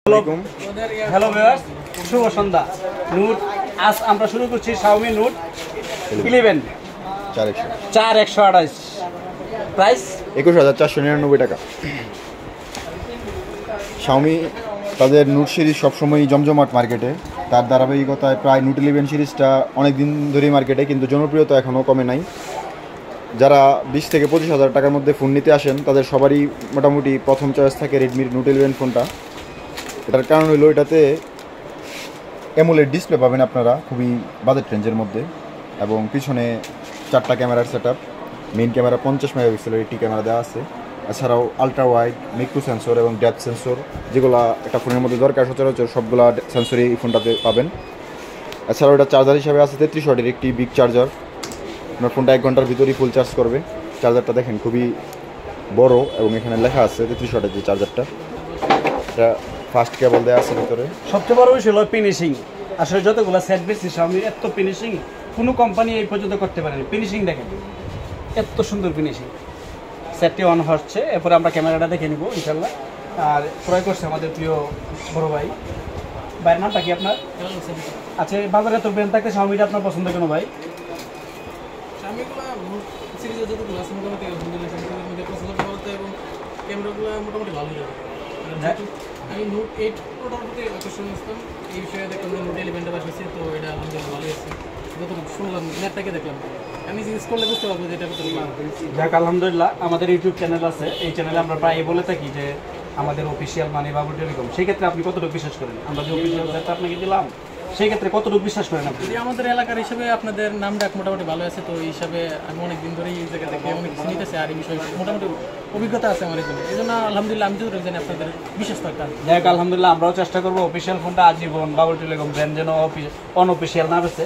Hello viewers, শুভ সন্ধ্যা। নোট আজ আমরা শুরু করছি Xiaomi নোট 11 4128, প্রাইস 21,499 টাকা। Xiaomi তাদের নোট সিরিজ সবসময়ই জমজমাট মার্কেটে। তার ধারাবাহিকতায় প্রায় নোট 11 সিরিজটা অনেক দিন ধরেই মার্কেটে, কিন্তু জনপ্রিয়তা এখনও কমে নাই। যারা 20 থেকে 25,000 টাকার মধ্যে ফোন নিতে আসেন তাদের সবারই মোটামুটি প্রথম চয়েস থাকে রেডমির নোট 11 ফোনটা। এটার কারণ হলো এটাতে অ্যামোলেড ডিসপ্লে পাবেন আপনারা খুবই বাজেট রেঞ্জের মধ্যে, এবং পিছনে 4টা ক্যামেরার সেটআপ। মেইন ক্যামেরা 50 মেগাপিক্সেলের একটি ক্যামেরা দেওয়া আছে। এছাড়াও আলট্রা ওয়াইড, মাইক্রো সেন্সর এবং ডেপথ সেন্সর, যেগুলো একটা ফোনের মধ্যে দরকার সচরাচর সবগুলো সেন্সরই এই ফোনটাতে পাবেন। এছাড়াও এটা চার্জার হিসাবে আছে 33 ওয়াটের একটি বিগ চার্জার। আপনার ফোনটা 1 ঘন্টার ভিতরেই ফুল চার্জ করবে। চার্জারটা দেখেন খুবই বড়, এবং এখানে লেখা আছে 33 ওয়াটের যে চার্জারটা। এটা ফাস্ট কেবল দেওয়া আছে ভিতরে। সবচেয়ে বড় বিষয় হলো ফিনিশিং। আসলে যতগুলো সেট বেশি Xiaomi এত ফিনিশিং কোনো কোম্পানি এই পর্যন্ত করতে পারেনি। ফিনিশিং দেখেন, এত সুন্দর ফিনিশিং। সেটটি অন হচ্ছে, এরপরে আমরা ক্যামেরাটা দেখে নিব ইনশাল্লাহ। আর ক্রয় করছে আমাদের প্রিয় বড় ভাই। ভাইয়ের নামটা কি আপনার? আচ্ছা, বাজারে তো ব্র্যান্ড থাকতে Xiaomiটা আপনার পছন্দ কেন ভাই? আমি নোট 8 মোটামুটি আকর্ষণ আসতাম এই বিষয়ে দেখলাম যে নোট 11টা আসছে, তো এটা আলহামদুলিল্লাহ ভালোই আছে। যতটুকু শুনলাম নেটটাকে দেখলাম, আমি জিজ্ঞেস করলে বুঝতে পারবো যে এটা কত লাভ। যাক আলহামদুলিল্লাহ, আমাদের ইউটিউব চ্যানেল আছে। এই চ্যানেলে আমরা প্রায় বলে থাকি যে আমাদের অফিসিয়াল মানে বাবুল টেলিকম। সেই ক্ষেত্রে আপনি কতটুকু বিশ্বাস করেন? আমরা যে অফিসিয়াল সেটটা আপনাকে দিলাম, সেই ক্ষেত্রে কতটুকু বিশ্বাস করেন আপনি? আমাদের এলাকার হিসেবে আপনাদের নাম ডাক মোটামুটি ভালো আছে, তো এই হিসাবে আমি অনেক দিন ধরেই এই জায়গা থেকে অনেক কিছু নিতেছি, আর এই বিষয়ে মোটামুটি অভিজ্ঞতা আছে আমার এখানে। এই জন্য আলহামদুলিল্লাহ আমি যতটুকু জানি আপনাদের বিশেষ থাকতাম। যাক আলহামদুলিল্লাহ, আমরাও চেষ্টা করবো অফিসিয়াল ফোনটা আজীবন বাবুল টেলিকম ব্র্যান্ড যেন অনঅফিসিয়াল না বেছে।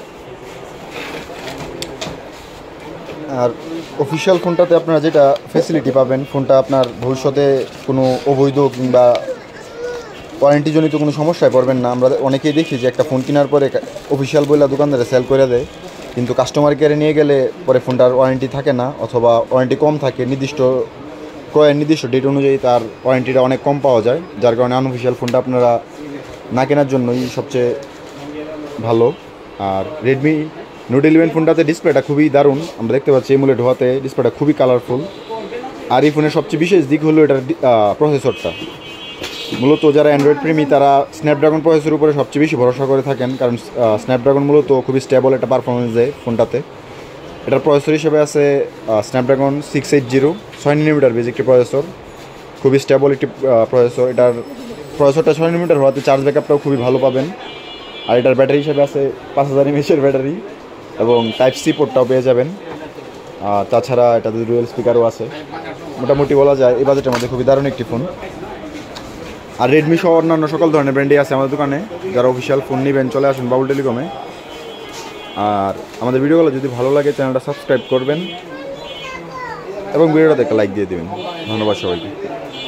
আর অফিসিয়াল ফোনটাতে আপনারা যেটা ফ্যাসিলিটি পাবেন, ফোনটা আপনার ভবিষ্যতে কোনো অবৈধ কিংবা ওয়ারেন্টিজনিত কোনো সমস্যায় পড়বেন না। আমরা অনেকেই দেখি যে একটা ফোন কেনার পরে অফিসিয়াল বইলা দোকানদারে সেল করে দেয়, কিন্তু কাস্টমার কেয়ারে নিয়ে গেলে পরে ফোনটার ওয়ারেন্টি থাকে না, অথবা ওয়ারেন্টি কম থাকে। ক্রয়ের নির্দিষ্ট ডেট অনুযায়ী তার ওয়ারেন্টিটা অনেক কম পাওয়া যায়, যার কারণে আনঅফিসিয়াল ফোনটা আপনারা না কেনার জন্যই সবচেয়ে ভালো। আর রেডমি নোট 11 ফোনটাতে ডিসপ্লেটা খুবই দারুণ, আমরা দেখতে পাচ্ছি এমুলেট হওয়াতে ডিসপ্লেটা খুবই কালারফুল। আর এই ফোনের সবচেয়ে বিশেষ দিক হলো এটার প্রসেসরটা। মূলত যারা অ্যান্ড্রয়েড প্রেমী তারা স্ন্যাপড্রাগন প্রসেসরের উপরে সবচেয়ে বেশি ভরসা করে থাকেন, কারণ স্ন্যাপড্রাগন মূলত খুবই স্টেবল একটা পারফরমেন্স দেয় ফোনটাতে। এটার প্রসেসর হিসেবে আছে স্ন্যাপড্রাগন 680, 6nm বেজ একটি প্রসেসর, খুবই স্টেবল একটি প্রসেসর। এটার প্রসেসরটা 6nm হওয়াতে চার্জ ব্যাকআপটাও খুবই ভালো পাবেন। আর এটার ব্যাটারি হিসেবে আছে 5000 mAh ব্যাটারি, এবং টাইপ সি পোর্টটাও পেয়ে যাবেন। তাছাড়া এটাতে ডুয়েল স্পিকারও আছে। মোটামুটি বলা যায় এই বাজেটের মধ্যে খুবই দারুণ একটি ফোন। আর রেডমি সহ অন্যান্য সকল ধরনের ব্র্যান্ডই আছে আমাদের দোকানে। যারা অফিসিয়াল ফোন নেবেন চলে আসুন বাবুল টেলিকমে। আর আমাদের ভিডিওগুলো যদি ভালো লাগে চ্যানেলটা সাবস্ক্রাইব করবেন এবং ভিডিওটা দেখে লাইক দিয়ে দেবেন। ধন্যবাদ সবাইকে।